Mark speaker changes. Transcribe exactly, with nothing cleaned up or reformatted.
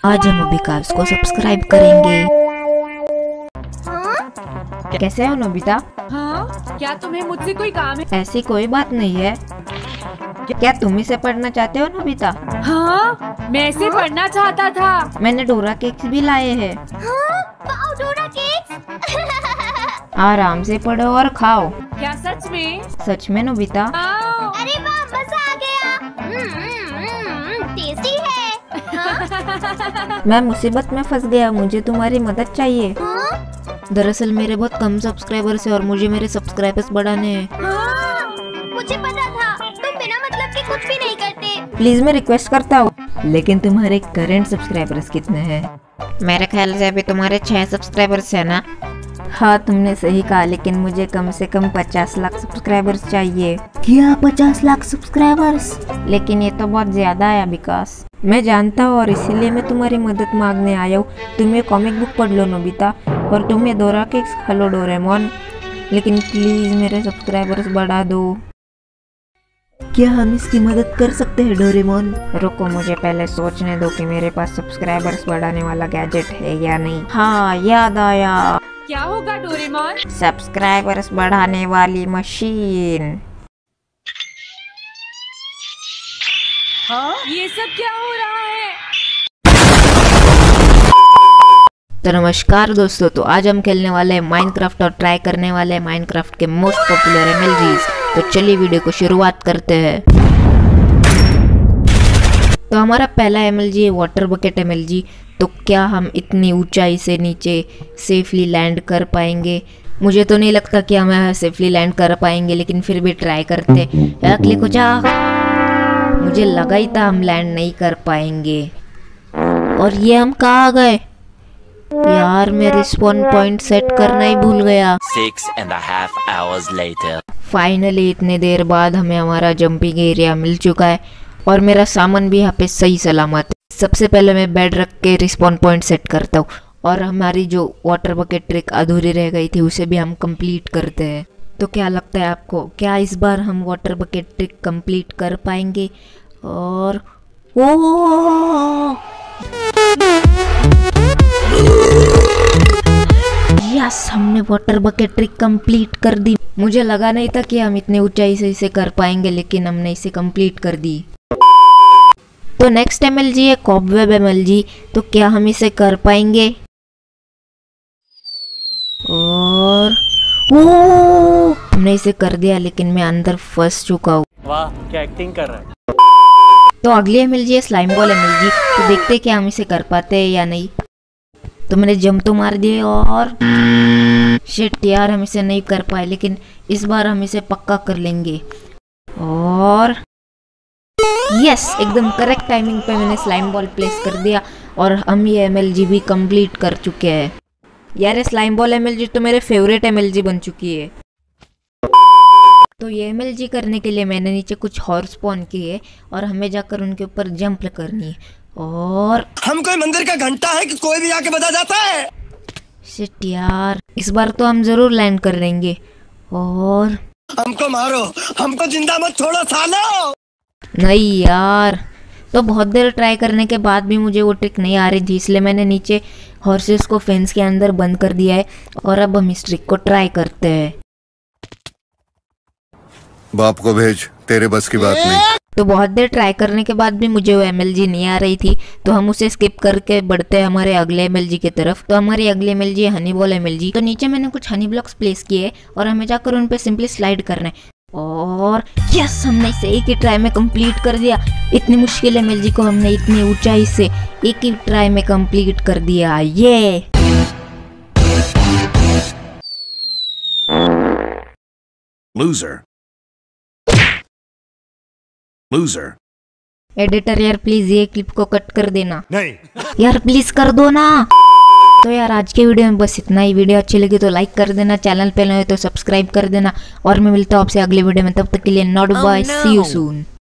Speaker 1: आज हम विकास को सब्सक्राइब करेंगे।
Speaker 2: हाँ?
Speaker 1: कैसे हो नोबिता?
Speaker 2: हाँ? क्या तुम्हें मुझसे कोई काम है?
Speaker 1: ऐसी कोई बात नहीं है। क्या तुम इसे पढ़ना चाहते हो नोबिता?
Speaker 2: हाँ, मैं इसे पढ़ना चाहता था।
Speaker 1: मैंने डोरा केक्स भी लाए हैं।
Speaker 3: हाँ? वाओ, डोरा केक्स।
Speaker 1: आराम से पढ़ो और खाओ।
Speaker 2: क्या सच में?
Speaker 1: सच में नोबिता?
Speaker 3: अरे वाह, मजा आ गया। टेस्टी है। हाँ?
Speaker 1: मैं मुसीबत में फंस गया, मुझे तुम्हारी मदद चाहिए।
Speaker 3: हाँ?
Speaker 1: दरअसल मेरे बहुत कम सब्सक्राइबर्स हैं और मुझे मेरे सब्सक्राइबर्स बढ़ाने हैं।
Speaker 3: हाँ, मुझे पता था तुम बिना मतलब के कुछ भी नहीं करते।
Speaker 1: प्लीज मैं रिक्वेस्ट करता हूँ। लेकिन तुम्हारे करंट सब्सक्राइबर्स कितने हैं? मेरे ख्याल से अभी तुम्हारे छह सब्सक्राइबर्स है ना? हाँ तुमने सही कहा, लेकिन मुझे कम से कम पचास लाख सब्सक्राइबर्स चाहिए। क्या पचास लाख सब्सक्राइबर्स? लेकिन ये तो बहुत ज्यादा है विकास। मैं जानता हूँ और इसीलिए मैं तुम्हारी मदद मांगने आया हूँ। तुम ये कॉमिक बुक पढ़ लो नोबिता, और तुम ये डोरा केक्स खा लो डोरेमोन। लेकिन प्लीज मेरे सब्सक्राइबर्स बढ़ा दो। क्या हम इसकी मदद कर सकते हैं डोरेमोन? रुको, मुझे पहले सोचने दो कि मेरे पास सब्सक्राइबर्स बढ़ाने वाला गैजेट है या नहीं। हाँ याद आया।
Speaker 2: क्या होगा डोरेमोन?
Speaker 1: सब्सक्राइबर्स बढ़ाने वाली मशीन।
Speaker 2: हाँ? ये सब क्या हो रहा है?
Speaker 1: तो नमस्कार दोस्तों, तो आज हम खेलने वाले हैं माइनक्राफ्ट और ट्राई करने वाले हैं माइनक्राफ्ट के मोस्ट पॉपुलर एमएलजीज। तो चलिए वीडियो को शुरुआत करते हैं। तो हमारा पहला एमएलजी है वाटर बकेट एमएलजी। तो क्या हम इतनी ऊंचाई से नीचे सेफली लैंड कर पाएंगे? मुझे तो नहीं लगता कि हम सेफली लैंड कर पाएंगे, लेकिन फिर भी ट्राई करते। क्लिक हो जा। मुझे लगा ही था हम लैंड नहीं कर पाएंगे। और ये हम कहाँ गए यार? मैं रिस्पॉन पॉइंट सेट करना ही भूल गया।
Speaker 4: Six and a half hours later.
Speaker 1: Finally इतने देर बाद हमें हमारा जंपिंग एरिया मिल चुका है और मेरा सामान भी यहाँ पे सही सलामत है। सबसे पहले मैं बेड रख के रिस्पॉन पॉइंट सेट करता हूँ, और हमारी जो वाटर बकेट ट्रिक अधूरी रह गई थी उसे भी हम कंप्लीट करते हैं। तो क्या लगता है आपको, क्या इस बार हम वाटर बकेट ट्रिक कंप्लीट कर पाएंगे? और ओ यस, हमने वाटर बकेट ट्रिक कंप्लीट कर दी। मुझे लगा नहीं था कि हम इतने ऊंचाई से इसे कर पाएंगे, लेकिन हमने इसे कंप्लीट कर दी। तो नेक्स्ट एमएलजी है कॉबवेब एमएलजी। तो क्या हम इसे कर पाएंगे? और ओ हमने इसे कर दिया, लेकिन मैं अंदर फंस चुका हूँ।
Speaker 4: वाह, क्या एक्टिंग कर रहा है।
Speaker 1: तो अगली एमएलजी है स्लाइम बॉल एमएलजी। तो देखते हैं क्या हम इसे कर पाते हैं या नहीं। तो मैंने जंप तो मार दिए और शिट यार, हम इसे नहीं कर पाए, लेकिन इस बार हम इसे पक्का कर लेंगे। और यस, एकदम करेक्ट टाइमिंग पे मैंने स्लाइम बॉल प्लेस कर दिया और हम ये एमएलजी भी कंप्लीट कर चुके हैं। यार ये स्लाइम बॉल एमएलजी तो मेरे फेवरेट एमएलजी बन चुकी है। तो ये एमएलजी करने के लिए मैंने नीचे कुछ हॉर्स स्पॉन किए और हमें जाकर उनके ऊपर जंप करनी है। और
Speaker 5: हम कोई मंदिर का घंटा है कि कोई भी आके बता जाता है।
Speaker 1: शिट यार, इस बार तो हम जरूर लैंड कर लेंगे। और
Speaker 5: हमको मारो, हमको जिंदा मत छोड़ो सालो।
Speaker 1: नहीं यार, तो बहुत देर ट्राई करने के बाद भी मुझे वो ट्रिक नहीं आ रही थी, इसलिए मैंने नीचे हॉर्सेस को फेंस के अंदर बंद कर दिया है। और अब हम इस ट्रिक को ट्राई करते हैं।
Speaker 6: बाप को भेज, तेरे बस की बात नहीं।
Speaker 1: तो बहुत देर ट्राई करने के बाद भी मुझे वो एमएलजी नहीं आ रही थी, तो हम उसे स्किप करके बढ़ते हैं हमारे अगले एमएलजी की तरफ। तो हमारी अगली एमएलजी है हनी बॉल एमएलजी। तो नीचे मैंने कुछ हनी ब्लॉक्स प्लेस किए और हमें जाकर उन पे सिंपली स्लाइड करना है। और यस, हमने इसे एक ही ट्राई में कंप्लीट कर दिया। इतनी मुश्किल एमएलजी को हमने इतनी ऊंचाई से एक ही ट्राई में कंप्लीट कर दिया। ये
Speaker 6: लूजर लूजर
Speaker 1: एडिटर यार प्लीज ये क्लिप को कट कर देना।
Speaker 5: नहीं
Speaker 1: यार प्लीज कर दो ना। तो यार आज के वीडियो में बस इतना ही। वीडियो अच्छी लगी तो लाइक कर देना, चैनल पे नए हो तो सब्सक्राइब कर देना, और मैं मिलता हूँ आपसे अगले वीडियो में। तब तक के लिए not bye, see you soon.